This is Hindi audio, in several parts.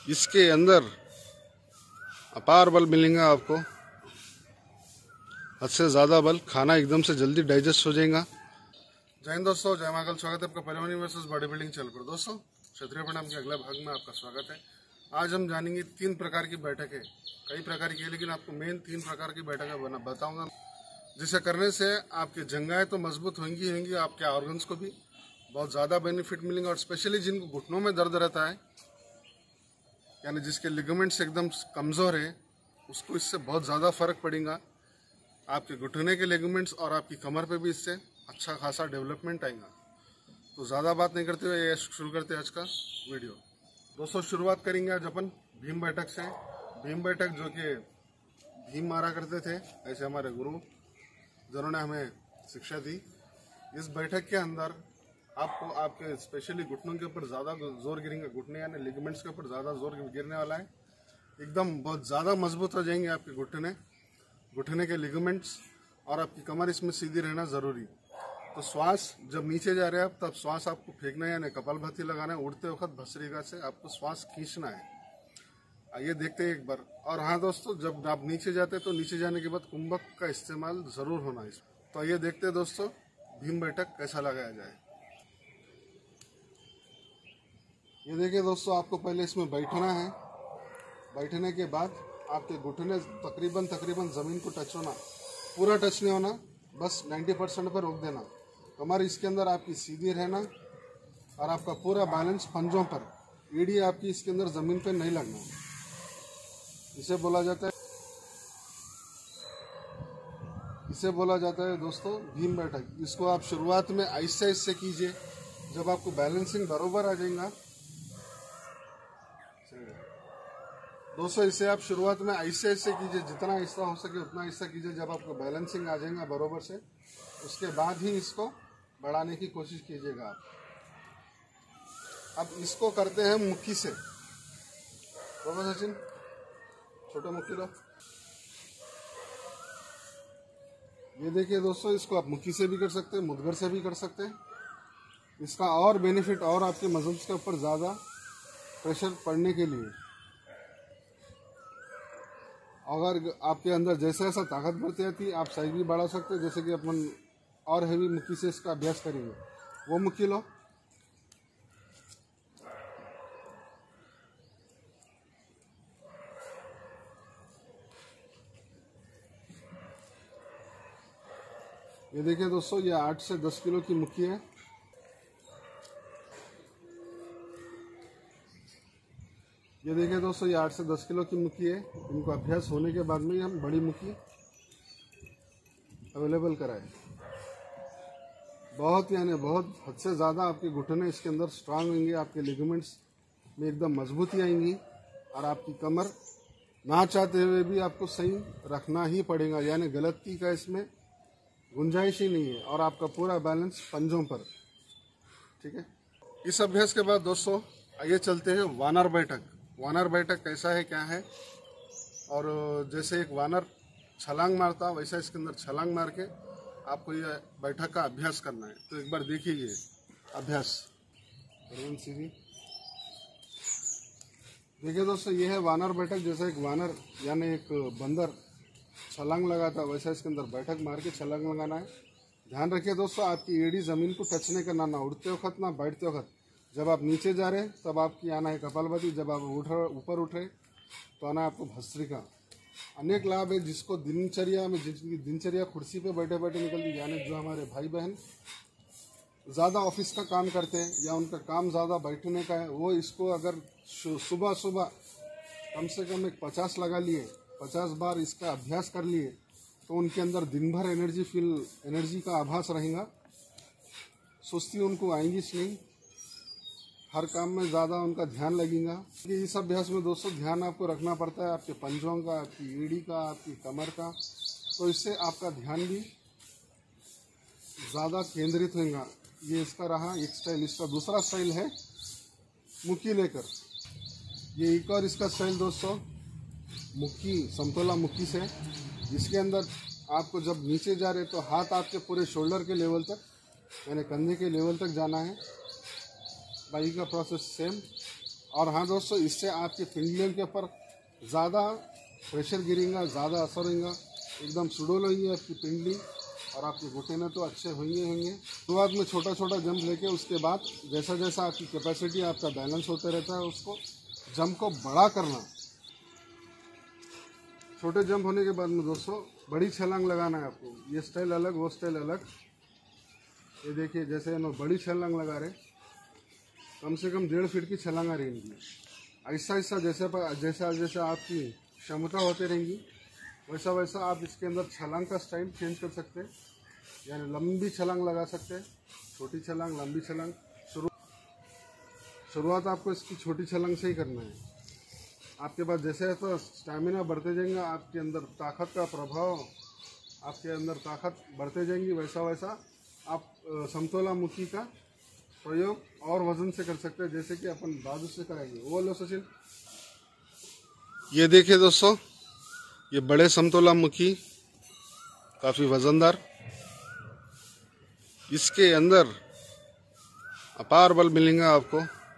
इसके अंदर अपार बल मिलेगा आपको, हद से ज़्यादा बल। खाना एकदम से जल्दी डाइजेस्ट हो जाएगा। जय हिंद दोस्तों, जय महाकाल। स्वागत है आपका परिवार वर्सेस बॉडी बिल्डिंग चैनल पर। दोस्तों, क्षत्रिय प्रणाम के अगले भाग में आपका स्वागत है। आज हम जानेंगे 3 प्रकार की बैठकें। कई प्रकार की है, लेकिन आपको मेन 3 प्रकार की बैठकें बताऊंगा, जिसे करने से आपकी जंघाएं तो मजबूत होंगी, आपके ऑर्गन्स को भी बहुत ज़्यादा बेनिफिट मिलेंगे। और स्पेशली जिनको घुटनों में दर्द रहता है, यानी जिसके लिगामेंट्स एकदम कमज़ोर है, उसको इससे बहुत ज़्यादा फर्क पड़ेगा। आपके घुटने के लिगामेंट्स और आपकी कमर पे भी इससे अच्छा खासा डेवलपमेंट आएगा। तो ज़्यादा बात नहीं करते हुए शुरू करते हैं आज का वीडियो। दोस्तों, शुरुआत करेंगे आज अपन भीम बैठक से। भीम बैठक जो कि भीम मारा करते थे, ऐसे हमारे गुरु जिन्होंने हमें शिक्षा दी। इस बैठक के अंदर आपको आपके स्पेशली घुटनों के ऊपर ज़्यादा जोर गिरेंगे। घुटने यानी लिगामेंट्स के ऊपर ज़्यादा जोर गिरने वाला है। एकदम बहुत ज़्यादा मजबूत हो जाएंगे आपके घुटने के लिगामेंट्स, और आपकी कमर इसमें सीधी रहना ज़रूरी। तो श्वास जब नीचे जा रहे हैं आप, तब श्वास आपको फेंकना है, यानी कपालभाति लगाना है। उड़ते वक्त भस्त्रिका से आपको श्वास खींचना है। आइए देखते हैं एक बार। और हाँ दोस्तों, जब आप नीचे जाते हैं तो नीचे जाने के बाद कुंभक का इस्तेमाल ज़रूर होना है। तो आइए देखते हैं दोस्तों, भीम बैठक कैसा लगाया जाए। ये देखिए दोस्तों, आपको पहले इसमें बैठना है। बैठने के बाद आपके घुटने तकरीबन ज़मीन को टच होना, पूरा टच नहीं होना, बस 90% पर रोक देना। कमर इसके अंदर आपकी सीधी रहना, और आपका पूरा बैलेंस पंजों पर, एड़ी आपकी इसके अंदर ज़मीन पे नहीं लगना। इसे बोला जाता है दोस्तों भीम बैठक। इसको आप शुरुआत में ऐसे कीजिए। जब आपको बैलेंसिंग बरोबर आ जाएगा दोस्तों, इसे आप शुरुआत में ऐसे कीजिए, जितना ऐसा हो सके उतना ऐसा कीजिए। जब आपको बैलेंसिंग आ जाएगा बरोबर से, उसके बाद ही इसको बढ़ाने की कोशिश कीजिएगा आप। अब इसको करते हैं मुट्ठी से। बाबा सचिन, छोटा मुट्ठी लो। ये देखिए दोस्तों, इसको आप मुट्ठी से भी कर सकते हैं, मुदगर से भी कर सकते हैं। इसका और बेनिफिट, और आपके मसल्स के ऊपर ज़्यादा प्रेशर पड़ने के लिए, अगर आपके अंदर जैसे जैसा ताकत बढ़ती जाती है, आप साइज भी बढ़ा सकते हैं। जैसे कि अपन और हैवी मुक्की से इसका अभ्यास करेंगे। वो मुक्की लो। ये देखिए दोस्तों, ये 8 से 10 किलो की मुक्की है। ये देखिए दोस्तों, ये 8 से 10 किलो की मुक्की है। इनको अभ्यास होने के बाद में हम बड़ी मुक्की अवेलेबल कराए। बहुत हद से ज़्यादा आपके घुटने इसके अंदर स्ट्रांग होंगे, आपके लिगामेंट्स में एकदम मजबूती आएंगी, और आपकी कमर ना चाहते हुए भी आपको सही रखना ही पड़ेगा, यानी गलती का इसमें गुंजाइश ही नहीं है। और आपका पूरा बैलेंस पंजों पर, ठीक है। इस अभ्यास के बाद दोस्तों आइए चलते हैं वानर बैठक। वानर बैठक कैसा है, क्या है। और जैसे एक वानर छलांग मारता, वैसा इसके अंदर छलांग मार के आपको ये बैठक का अभ्यास करना है। तो एक बार देखिए ये अभ्यास। देखिए दोस्तों, ये है वानर बैठक। जैसे एक वानर यानी एक बंदर छलांग लगाता, वैसा इसके अंदर बैठक मार के छलांग लगाना है। ध्यान रखिए दोस्तों, आपकी एड़ी ज़मीन को टच नहीं करना, ना उड़ते वक्त ना बैठते वक्त। जब आप नीचे जा रहे हैं तब आपकी आना है कपालभाति, जब आप ऊपर उठ रहे तो आना है आपको भस्त्रिका। अनेक लाभ है जिसको दिनचर्या में, जिनकी दिनचर्या कुर्सी पे बैठे बैठे निकलती, यानी जो हमारे भाई बहन ज़्यादा ऑफिस का काम करते हैं या उनका काम ज़्यादा बैठने का है, वो इसको अगर सुबह कम से कम एक 50 लगा लिए, 50 बार इसका अभ्यास कर लिए, तो उनके अंदर दिन भर एनर्जी का आभास रहेगा। सुस्ती उनको आएंगी नहीं, हर काम में ज़्यादा उनका ध्यान लगेगा। इस अभ्यास में दोस्तों ध्यान आपको रखना पड़ता है, आपके पंजों का, आपकी एड़ी का, आपकी कमर का। तो इससे आपका ध्यान भी ज़्यादा केंद्रित होगा। ये इसका रहा एक स्टाइल। इसका दूसरा स्टाइल है मुक्की लेकर। ये एक और इसका स्टाइल दोस्तों मुक्की, समतोला मुक्की से। इसके अंदर आपको जब नीचे जा रहे तो हाथ आपके पूरे शोल्डर के लेवल तक, यानी कंधे के लेवल तक जाना है। बाकी का प्रोसेस सेम। और हाँ दोस्तों, इससे आपके पिंडलियों के ऊपर ज़्यादा प्रेशर गिरेगा, ज़्यादा असर होगा, एकदम सुडौल होगी आपकी पिंडली और आपके घुटने तो अच्छे होंगे। शुरुआत में छोटा छोटा जंप लेके उसके बाद जैसा जैसा आपकी कैपेसिटी, आपका बैलेंस होते रहता है, उसको जंप को बड़ा करना। छोटे जंप होने के बाद में दोस्तों बड़ी छलांग लगाना है आपको। ये स्टाइल अलग, वो स्टाइल अलग। ये देखिए, जैसे इन्होंने बड़ी छलांग लगा रहे, कम से कम 1.5 फीट की छलांग आ रहेंगी। ऐसा ऐसा जैसा जैसा आपकी क्षमता होते रहेंगी, वैसा वैसा आप इसके अंदर छलांग का स्टाइल चेंज कर सकते हैं। यानी लंबी छलांग लगा सकते हैं, छोटी छलांग, लंबी छलांग। शुरुआत आपको इसकी छोटी छलांग से ही करना है। आपके पास जैसे तो स्टैमिना बढ़ते जाएगा, आपके अंदर ताकत का प्रभाव, आपके अंदर ताकत बढ़ते जाएंगी, वैसा वैसा आप समतोलामुखी का प्रयोग और वजन से कर सकते हैं, जैसे कि अपन बाजू से कराएंगे। वो लो सचिन। ये देखिए दोस्तों, ये बड़े समतोलामुखी काफ़ी वजनदार, इसके अंदर अपार बल मिलेगा आपको,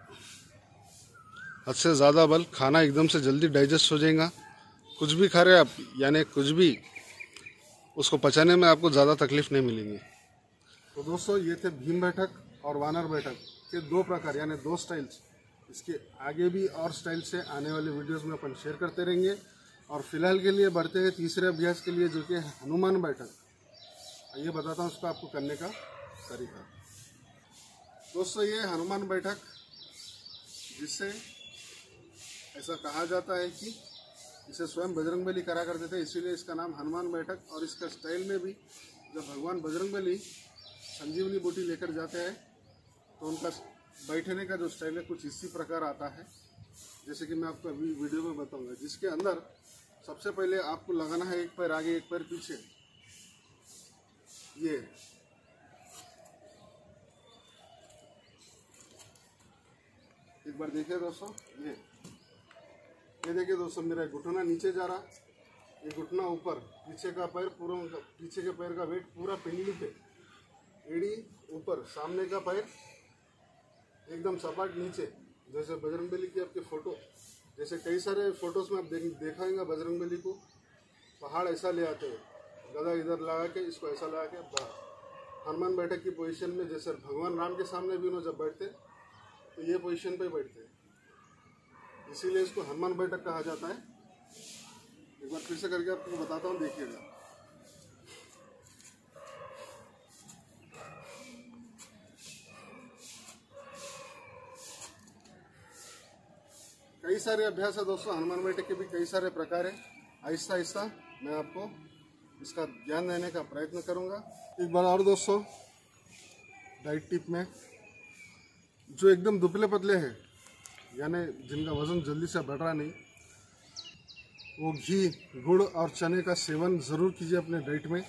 हद से ज़्यादा बल। खाना एकदम से जल्दी डाइजेस्ट हो जाएगा। कुछ भी खा रहे आप, यानी कुछ भी, उसको पचाने में आपको ज़्यादा तकलीफ नहीं मिलेगी। तो दोस्तों, ये थे भीम बैठक और वानर बैठक के 2 प्रकार, यानी 2 स्टाइल्स। इसके आगे भी और स्टाइल से आने वाले वीडियोस में अपन शेयर करते रहेंगे। और फिलहाल के लिए बढ़ते हैं तीसरे अभ्यास के लिए, जो कि हनुमान बैठक। ये बताता हूँ उसको आपको करने का तरीका। दोस्तों, ये हनुमान बैठक, जिससे ऐसा कहा जाता है कि इसे स्वयं बजरंगबली करा करते थे, इसीलिए इसका नाम हनुमान बैठक। और इसका स्टाइल में भी, जब भगवान बजरंगबली संजीवनी बूटी लेकर जाते हैं तो उनका बैठने का जो स्टाइल है कुछ इसी प्रकार आता है, जैसे कि मैं आपको अभी वीडियो में बताऊंगा। जिसके अंदर सबसे पहले आपको लगाना है 1 पैर आगे 1 पैर पीछे। ये एक बार देखिए दोस्तों, ये देखिए दोस्तों, मेरा घुटना नीचे जा रहा, ये घुटना ऊपर, पीछे का पैर पूरा, पीछे के पैर का वेट पूरा पिंडली पे, एड़ी ऊपर, सामने का पैर एकदम सपाट नीचे। जैसे बजरंगबली की आपके फोटो, जैसे कई सारे फोटोज में आप देखाएंगे बजरंगबली को, पहाड़ ऐसा ले आते हैं, गदा इधर लगा के, इसको ऐसा लगा के बाहर। हनुमान बैठक की पोजीशन में, जैसे भगवान राम के सामने भी उन्होंने जब बैठते तो ये पोजीशन पे बैठते हैं, इसीलिए इसको हनुमान बैठक कहा जाता है। एक बार फिर से करके आपको बताता हूँ, देखिएगा। कई सारे अभ्यास है दोस्तों, हनुमान बैठक के भी कई सारे प्रकार है। आहिस्ता आहिस्ता मैं आपको इसका ज्ञान देने का प्रयत्न करूंगा। एक बार और दोस्तों, डाइट टिप में, जो एकदम दुबले पतले हैं, यानी जिनका वजन जल्दी से बढ़ रहा नहीं, वो घी, गुड़ और चने का सेवन ज़रूर कीजिए अपने डाइट में।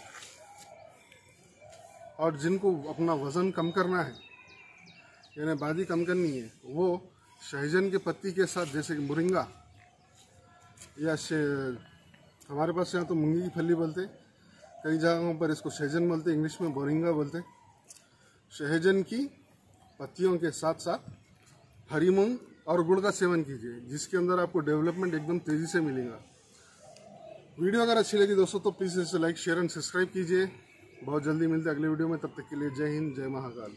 और जिनको अपना वज़न कम करना है, यानी बादी कम करनी है, वो सहजन के पत्ती के साथ, जैसे कि मोरिंगा, या हमारे पास यहाँ तो मूंगी की फली बोलते, कई जगहों पर इसको सहजन बोलते, इंग्लिश में मोरिंगा बोलते। सहजन की पत्तियों के साथ साथ हरी मूंग और गुड़ का सेवन कीजिए, जिसके अंदर आपको डेवलपमेंट एकदम तेज़ी से मिलेगा। वीडियो अगर अच्छी लगी दोस्तों तो प्लीज़ इसे लाइक, शेयर एंड सब्सक्राइब कीजिए। बहुत जल्दी मिलते हैं अगले वीडियो में, तब तक के लिए जय हिंद, जय महाकाल।